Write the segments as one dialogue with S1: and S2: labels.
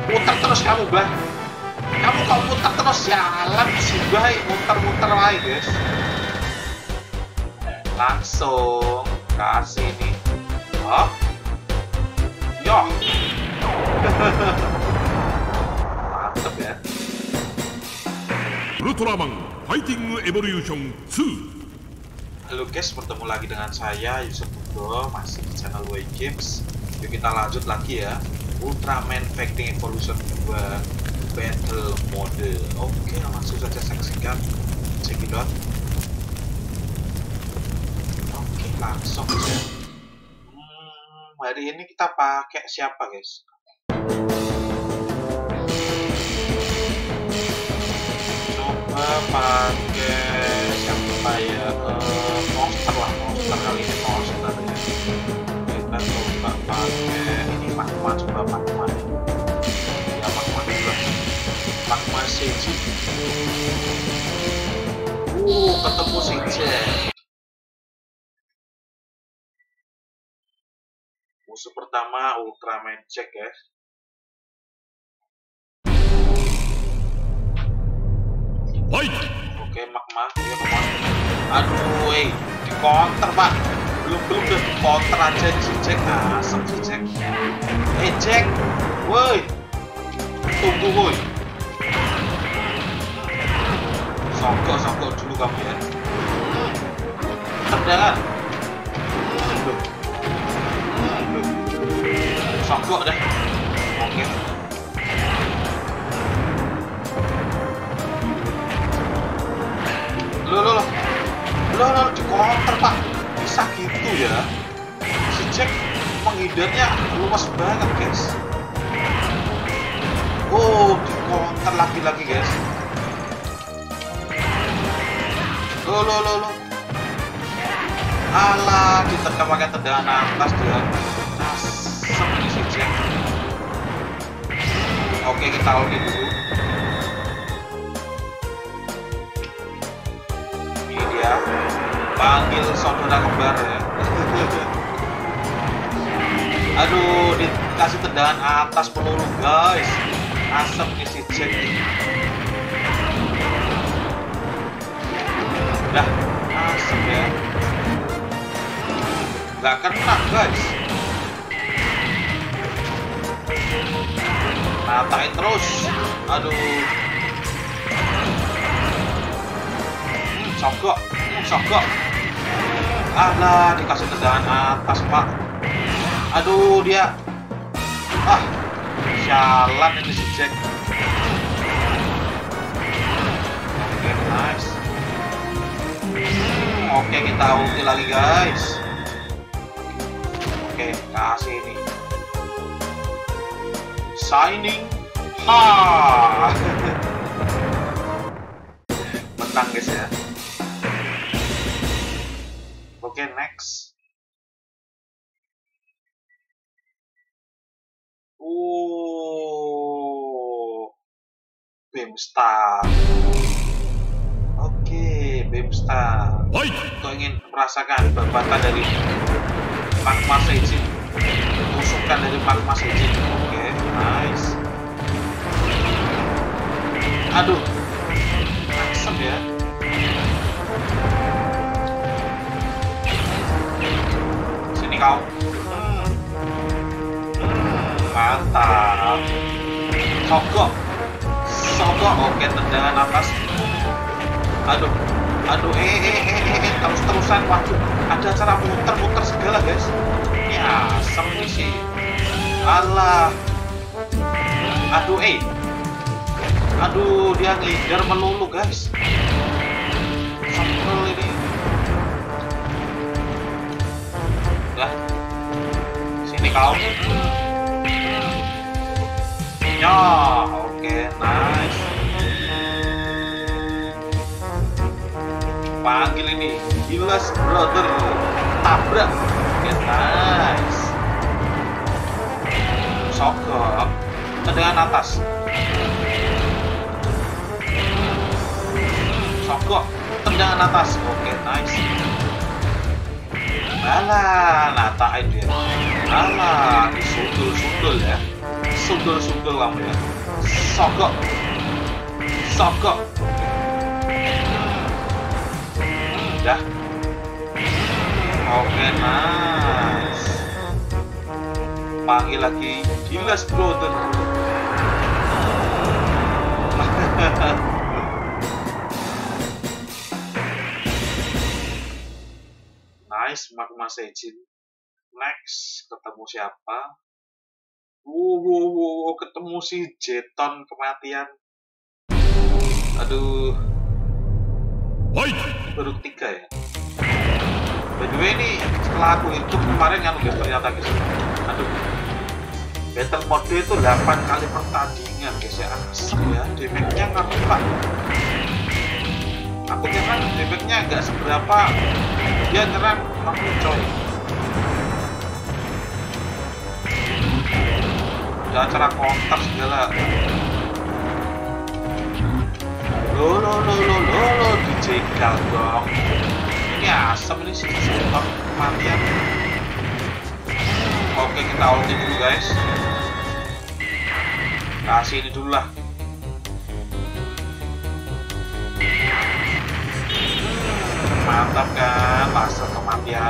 S1: Muter terus kamu, Bah. Kamu kok muter terus, jalan sih, Bah. Muter-muter lagi, guys. Langsung kasih ini. Oh. Yo. Mantep ya.
S2: Ultraman Fighting Evolution 2.
S1: Halo guys, bertemu lagi dengan saya Yusuf Pugo, masih di channel WI Games. Yuk kita lanjut lagi ya. Ultraman Fighting Evolution 2 Battle Mode. Oke, langsung saja saksikan. Cekidot. Oke, langsung aja. Hari ini kita pakai siapa guys? Coba pakai siapa ya? Monster lah, monster kali ini monster ya. Kita coba pakai ini magma, coba magma. Ya magma juga. Magma Seiji. Ketemu Seiji. Musuh pertama Ultraman Jack guys. Oke, magma, dia magma. Aduh, di counter pak. Belum udah di counter aja di si Jack. Asem si Jack. Jack, woi, tunggu woi. Songkok dulu kamu ya. Tendangan. Songkok dah. Oke. Lo di counter pak, bisa gitu ya. Si Jack menghindarnya luas banget guys. Di counter lagi guys. Lo alah, diterkam pakai tendangan atas dia. Asem ini si Jack. Oke, kita ulti dulu. Panggil saudara kembar ya. Aduh, dikasih tendangan atas peluru guys. Asap nih si Jack. Udah asap ya. Gak kena guys. Natain terus. Aduh. Sogok. Alah, dikasih tendangan atas pak. Aduh, dia sialan ini si Jack. Oke, nice. Oke, kita ulti lagi guys. Oke, kasih ini Shining. Menang guys ya. Oke, next. Beamstar. Oke, Beamstar. Kau ingin merasakan barbatan dari magma Seiji? Tusukan dari magma Seiji. Oke, nice. Aduh, asem ya. Kau mantap. Sogok. Oke, tendangan atas. Aduh, terus-terusan. Waduh, ada cara muter-muter segala guys. Ini asem nih sih. Alah. Aduh, dia ngejar melulu guys. Sebel ini. Udah, sini kau. Ya, oke, nice. Panggil ini Gilas Brother, tabrak. Oke, nice. Sogok, tendangan atas. Sogok, tendangan atas. Oke, nice. Alah, natain dia. Alah, disundul ya. sundul-sundul kamu ya. Sogok. Sogok. Udah. Oke, nice. Panggil lagi Gilas Brother. Nice, Magma Seijin. Next, ketemu siapa? Ketemu si Jeton kematian. Aduh. Baru 3 ya. By the way ini setelah aku hitung kemarin yang guys ternyata guys. Aduh. Battle mode itu 8 kali pertandingan guys ya. Asem ya. Damage-nya nggak Pak. Aku kira damage-nya nggak seberapa. Dia nyerang langsung coy. Jangan cara counter segala. Lo dijegal dong. Ini asem ini sih kematian. Oke, kita ulti dulu guys. Kasih ini dulu lah. Mantap kan, laser kematian.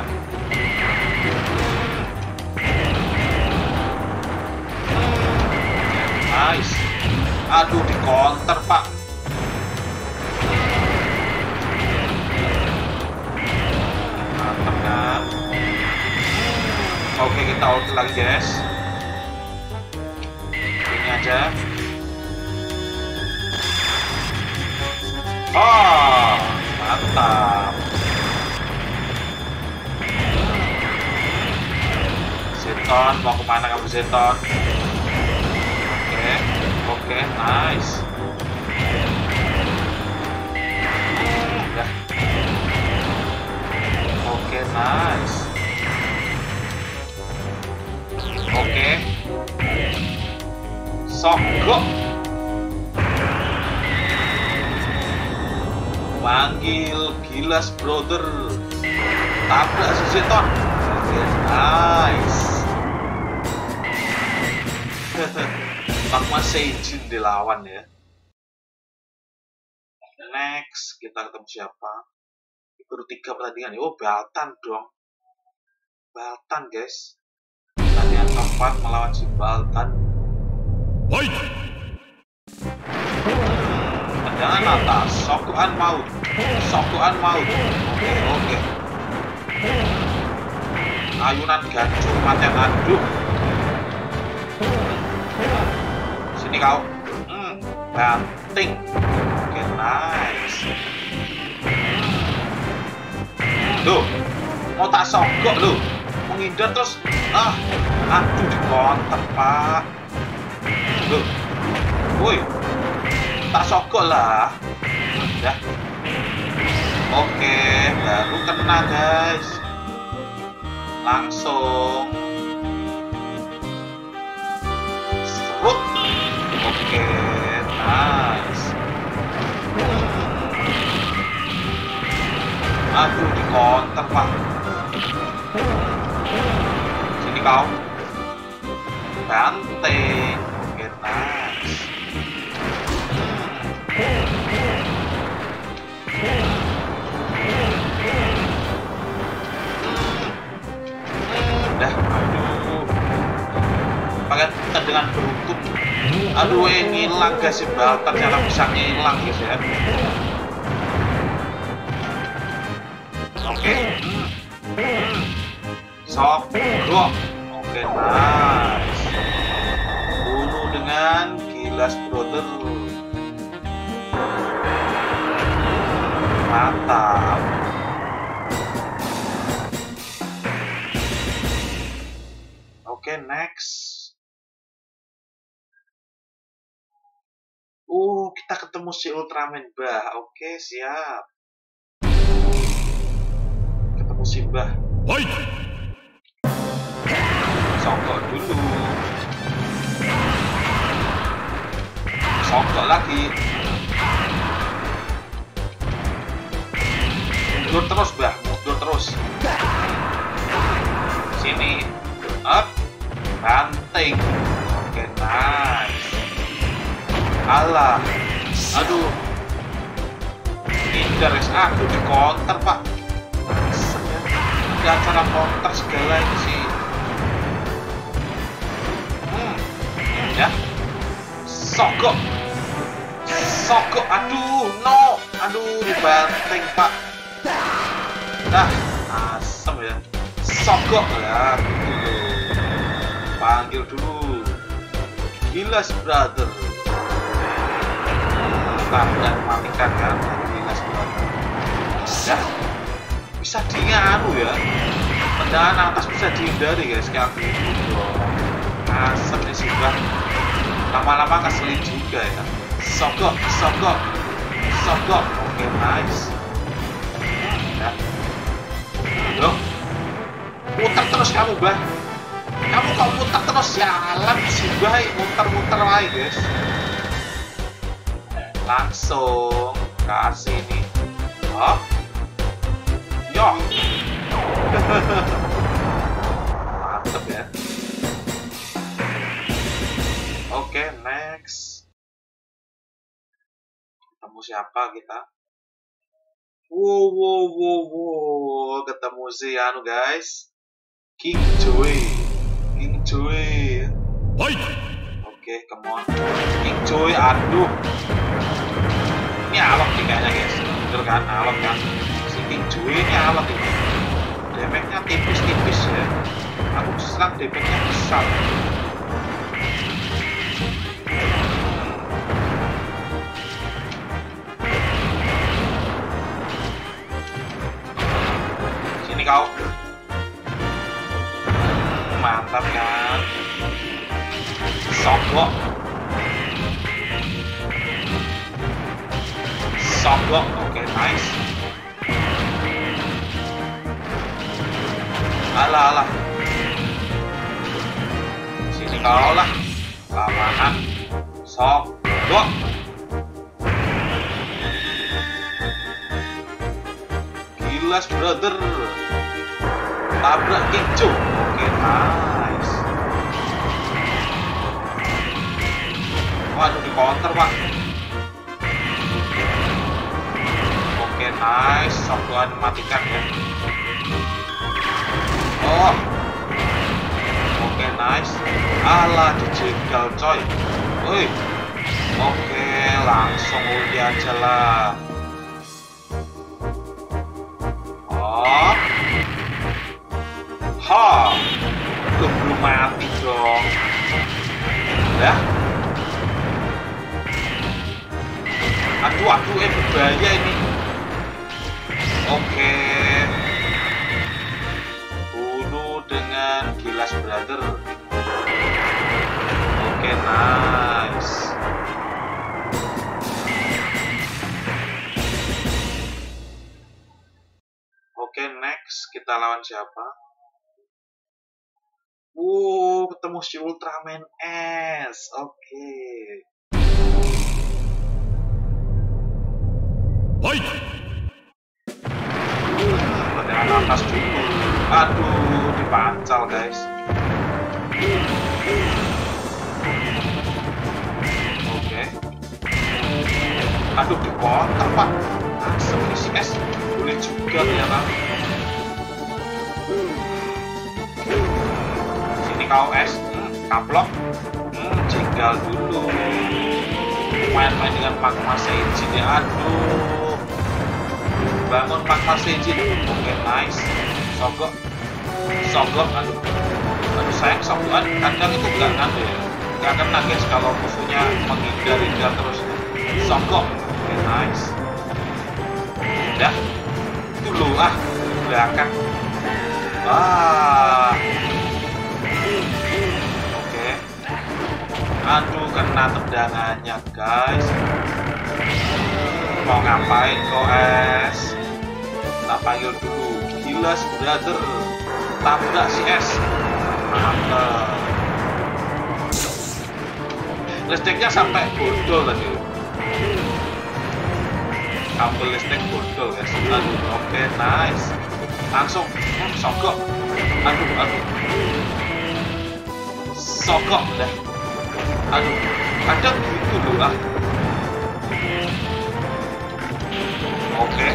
S1: Nice. Aduh, di counter pak. Mantap kan. Oke, kita ulti lagi guys. Ini aja. Oh, mantap. Zeton, mau kemana kamu Zeton? Oke, nice. Udah. Oke, nice. Oke. Sogok. Panggil Gilas Brother. Tabrak si Zeton. Oke, nice. Magma Seijin dilawan ya. Next, kita ketemu siapa? Baru 3 pertandingan. Oh, Baltan dong. Baltan guys. Pertandingan keempat melawan si Baltan. Jangan atas. Sokuan maut. Sokuan maut. Oke. Ayunan gacor matian aduk. Sini kau. Banting. Oke, nice. Loh, mau tak sogok lu. Menghindar terus. Aduh di counter, Pak. Loh. Woi. Tak sogok lah. Udah. Oke, baru kena, guys. Langsung. Serut. Oke, nice. Aduh, di counter pak. Sini kau. Banting. Oke, nice. Udah, aduh. Pakai tendangan beruntun. Aduh, ngilang guys si Baltan, ternyata bisa ngilang guys ya. Oke. Sogok. Oke, nice. Bunuh dengan Gilas Brother. Mantap. Oke, next. Kita ketemu si Ultraman Bah. Oke, siap. Ketemu si Bah. Sogok dulu. Sogok lagi. Mundur terus, Bah. Mundur terus. Sini. Up. Banting. Oke, nice. nice. Alah, aduh, hindar guys. Aku di counter pak. Ada cara counter segala ini sih. Ya, sogok, aduh, no, aduh, dibanting pak. Nah, asem ya, sogok ya, panggil dulu, Gilas Brother. Tanda matikan kan, Gilas Brother. Ya, bisa dingaruh ya, tendangan atas bisa dihindari guys, kayak gitu. Asem nih sih bang. Lama-lama keselin juga ya. Sogok. Oke, nice. Ya. Loh, muter terus kamu bang. Kamu kok muter terus, jalan sih bang. Muter lagi guys. Langsung kasih ini. Oh, yo. Mantep ya. Oke, next. Ketemu siapa kita? Wow. Ketemu si anu guys. King Joy. Oke, come on. King Joy, aduh. Ini alot nih kayaknya guys. Bener kan, alot kan. Si King Joy ini alot ini. Damage-nya tipis-tipis ya. Aku serang damage-nya besar. Kau mantap kan, sogok, oke, nice. Alah, sini kau lah, lamaan, sogok. Gilas Brother. Tabrak King. Oke, nice. Waduh, di counter pak. Oke, nice. Sokokan matikan ya. Oh, oke, nice. Alah, dijegal coy. Woi. Oke, langsung ulti aja lah. Oh, belum mati dong. Ya. Aduh, berbahaya ini. Oke. Bunuh dengan Gilas Brother. Oke, nice. Oke, next kita lawan siapa? Ketemu si Ultraman S. Oke.
S2: Fight.
S1: Tendangan atas dulu. Aduh, dipancal guys. Oke. Aduh, di counter pak. Langsung si S. Boleh juga ternyata. Kau es, kaplok, jegal dulu. Main-main dengan magma seijin ya, aduh. Bangun magma seijin, oke, nice. Sogok, aduh sayang sogokan kadang itu nggak kena guys kalau musuhnya menghindari dia terus. Sogok, oke, nice. Udah, itu loh belakang. Oke. Aduh, kena tendangannya guys. Mau ngapain kok es? Tak panggil dulu Gilas Brother. Tabrak si es. Mantap. Listriknya sampai bordol tadi. Kabel listrik bordol guys. Aduh, oke, nice. Langsung sogok. Aduh. Sogok dah. Aduh, kadang gitu loh lah. Oke.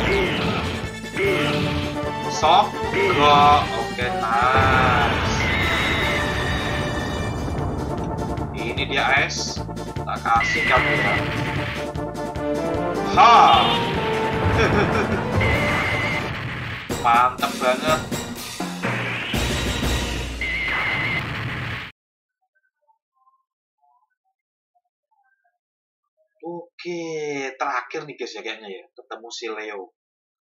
S1: Oke, nice. Ini dia es. Tak kasih kamu ya. Ha. Mantap banget. Oke, terakhir nih guys ya kayaknya ya, ketemu si Leo.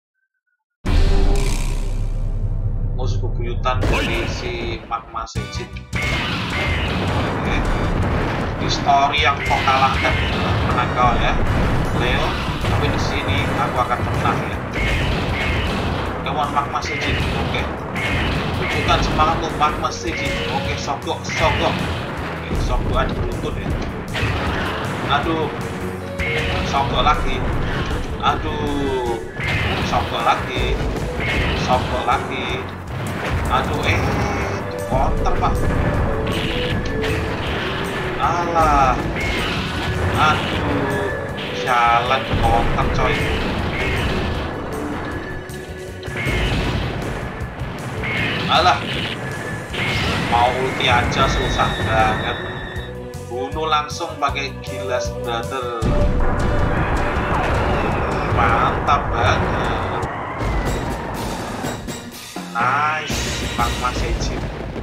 S1: Musuh bebuyutan dari si Magma Sejin. Oke. Di story yang kau kalahkan menang kau ya, Leo. Tapi di sini aku akan menang ya. Kawan Magma Sejin, oke. Tunjukkan semangatmu Magma Sejin. Oke, sogok. Oke, sogok ada beruntun ya. Aduh. Sogok lagi. Aduh. Sogok lagi. Aduh, counter pak. Alah. Aduh. Jalan counter coy. Alah. Mau ulti aja susah banget. Bunuh langsung pakai Gilas Brother. Mantap banget. Nice, Magma Sejin.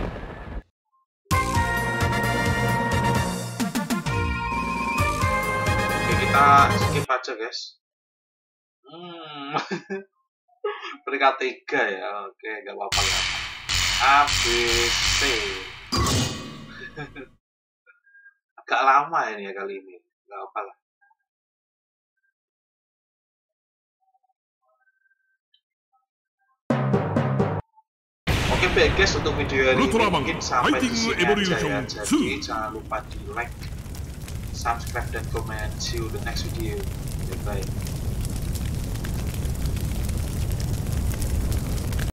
S1: Oke, kita skip aja guys. Peringkat 3 ya. Oke, gak apa-apa ya. ABC. Agak lama ini ya kali ini. Gak apa lah. Oke baik guys, untuk video hari ini mungkin sampai di sini aja ya. Jadi jangan lupa di like, subscribe dan komen. See you the next video. Bye bye.